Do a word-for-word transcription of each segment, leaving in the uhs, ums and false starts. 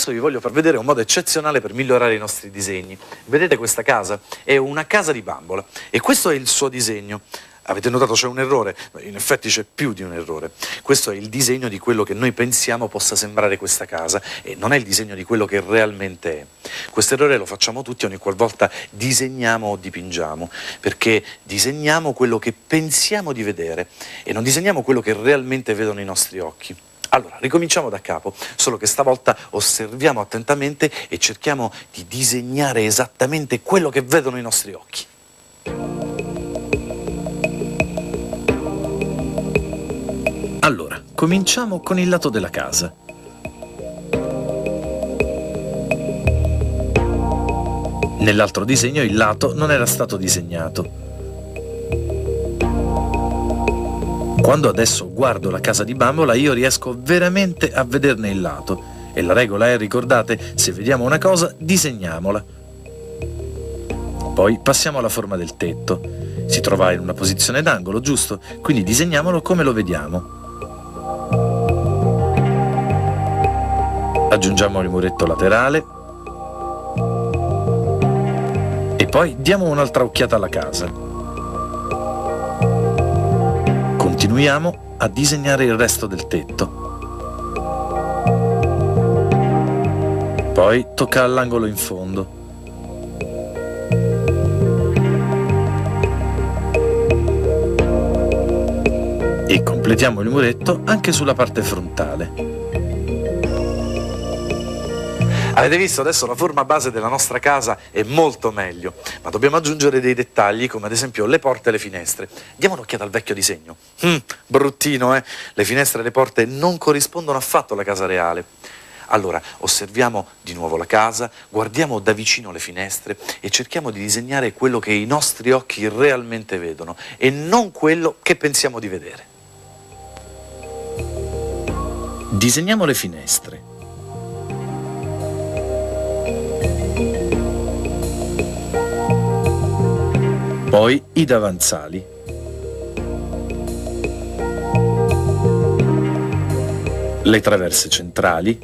adesso vi voglio far vedere un modo eccezionale per migliorare i nostri disegni. Vedete questa casa? È una casa di bambola e questo è il suo disegno. Avete notato c'è un errore? In effetti c'è più di un errore. Questo è il disegno di quello che noi pensiamo possa sembrare questa casa e non è il disegno di quello che realmente è. Questo errore lo facciamo tutti ogni qualvolta disegniamo o dipingiamo, perché disegniamo quello che pensiamo di vedere e non disegniamo quello che realmente vedono i nostri occhi. Allora, ricominciamo da capo, solo che stavolta osserviamo attentamente e cerchiamo di disegnare esattamente quello che vedono i nostri occhi. Allora, cominciamo con il lato della casa. Nell'altro disegno il lato non era stato disegnato. Quando adesso guardo la casa di bambola io riesco veramente a vederne il lato. E la regola è, ricordate, se vediamo una cosa, disegniamola. Poi passiamo alla forma del tetto. Si trova in una posizione d'angolo, giusto? Quindi disegniamolo come lo vediamo. Aggiungiamo il muretto laterale e poi diamo un'altra occhiata alla casa. Continuiamo a disegnare il resto del tetto. Poi tocca all'angolo in fondo. E completiamo il muretto anche sulla parte frontale. Avete visto? Adesso la forma base della nostra casa è molto meglio, ma dobbiamo aggiungere dei dettagli come ad esempio le porte e le finestre. Diamo un'occhiata al vecchio disegno. Mm, bruttino, eh? Le finestre e le porte non corrispondono affatto alla casa reale. Allora, osserviamo di nuovo la casa, guardiamo da vicino le finestre e cerchiamo di disegnare quello che i nostri occhi realmente vedono e non quello che pensiamo di vedere. Disegniamo le finestre. Poi i davanzali. Le traverse centrali.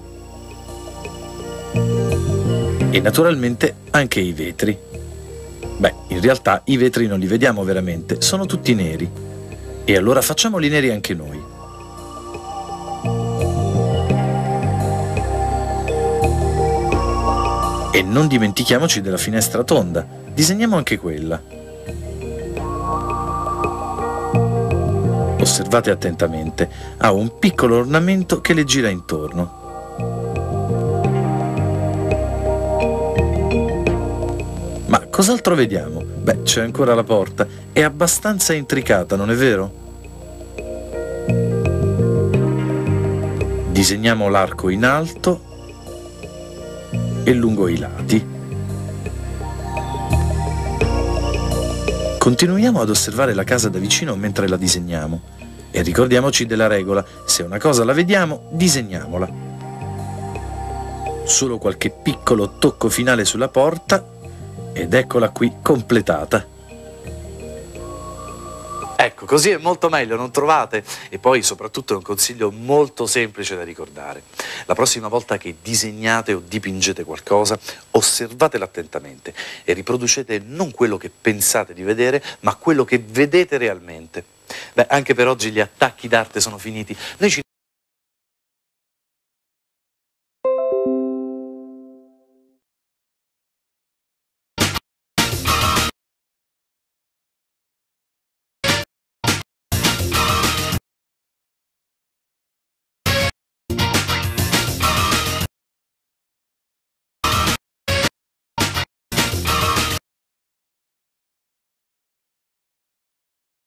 E naturalmente anche i vetri. Beh, in realtà i vetri non li vediamo veramente, sono tutti neri. E allora facciamoli neri anche noi. E non dimentichiamoci della finestra tonda, disegniamo anche quella. Osservate attentamente, ha un piccolo ornamento che le gira intorno. Ma cos'altro vediamo? Beh, c'è ancora la porta, è abbastanza intricata, non è vero? Disegniamo l'arco in alto e lungo i lati. Continuiamo ad osservare la casa da vicino mentre la disegniamo e ricordiamoci della regola, se una cosa la vediamo, disegniamola. Solo qualche piccolo tocco finale sulla porta ed eccola qui completata. Ecco, così è molto meglio, non trovate? E poi soprattutto è un consiglio molto semplice da ricordare. La prossima volta che disegnate o dipingete qualcosa, osservatelo attentamente e riproducete non quello che pensate di vedere, ma quello che vedete realmente. Beh, anche per oggi gli attacchi d'arte sono finiti. Noi ci